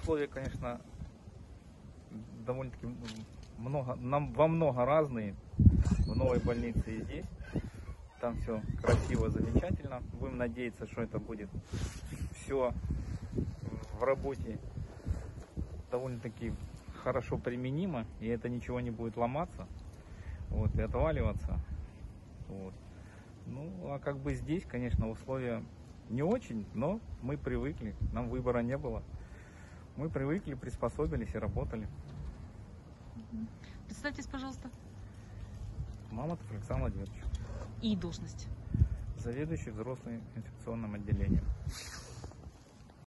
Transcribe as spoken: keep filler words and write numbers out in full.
условия, конечно, довольно-таки много, нам во много разные в новой больнице и здесь. Там все красиво, замечательно. Будем надеяться, что это будет все в работе довольно-таки хорошо применимо, и это ничего не будет ломаться, вот, и отваливаться. Вот. Ну, а как бы здесь, конечно, условия не очень, но мы привыкли, нам выбора не было. Мы привыкли, приспособились и работали. Представьтесь, пожалуйста. Мамонтов Александр Владимирович. И должность? Заведующий взрослым инфекционным отделением.